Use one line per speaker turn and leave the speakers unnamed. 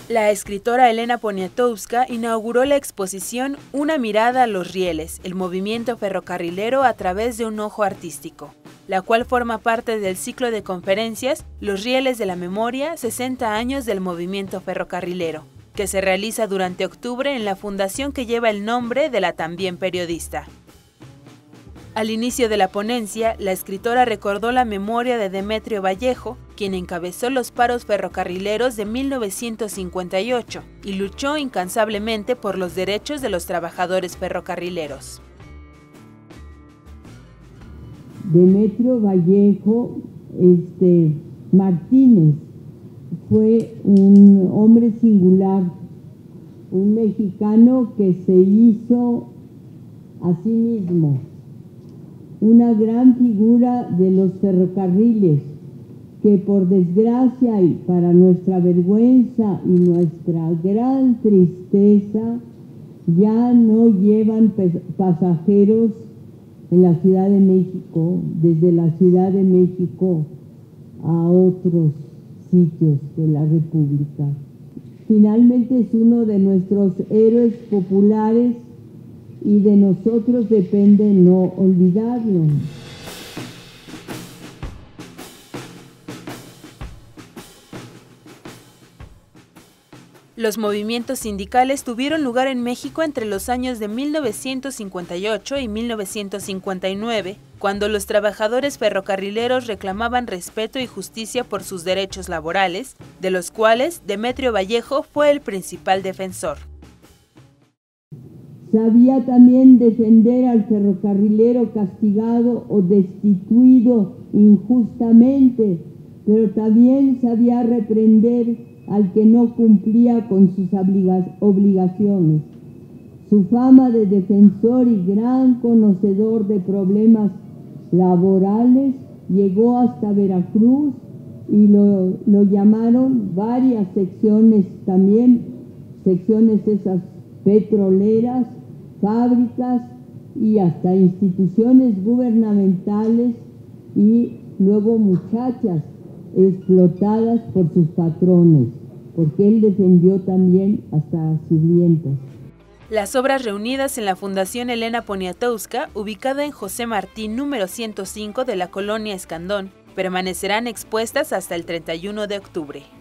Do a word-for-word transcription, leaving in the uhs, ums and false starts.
La escritora Elena Poniatowska inauguró la exposición Una mirada a los rieles, el movimiento ferrocarrilero a través de un ojo artístico, la cual forma parte del ciclo de conferencias Los rieles de la memoria, sesenta años del movimiento ferrocarrilero, que se realiza durante octubre en la fundación que lleva el nombre de la también periodista. Al inicio de la ponencia, la escritora recordó la memoria de Demetrio Vallejo, quien encabezó los paros ferrocarrileros de mil novecientos cincuenta y ocho y luchó incansablemente por los derechos de los trabajadores ferrocarrileros.
Demetrio Vallejo este, Martínez fue un hombre singular, un mexicano que se hizo a sí mismo una gran figura de los ferrocarriles, que por desgracia y para nuestra vergüenza y nuestra gran tristeza ya no llevan pasajeros en la Ciudad de México, desde la Ciudad de México a otros sitios de la República. Finalmente es uno de nuestros héroes populares y de nosotros depende no olvidarlo.
Los movimientos sindicales tuvieron lugar en México entre los años de mil novecientos cincuenta y ocho y mil novecientos cincuenta y nueve, cuando los trabajadores ferrocarrileros reclamaban respeto y justicia por sus derechos laborales, de los cuales Demetrio Vallejo fue el principal defensor.
Sabía también defender al ferrocarrilero castigado o destituido injustamente, pero también sabía reprender al que no cumplía con sus obligaciones. Su fama de defensor y gran conocedor de problemas laborales llegó hasta Veracruz y lo, lo llamaron varias secciones también, secciones esas petroleras, fábricas y hasta instituciones gubernamentales y luego muchachas explotadas por sus patrones, porque él defendió también hasta sirvientas.
Las obras reunidas en la Fundación Elena Poniatowska, ubicada en José Martí número ciento cinco de la Colonia Escandón, permanecerán expuestas hasta el treinta y uno de octubre.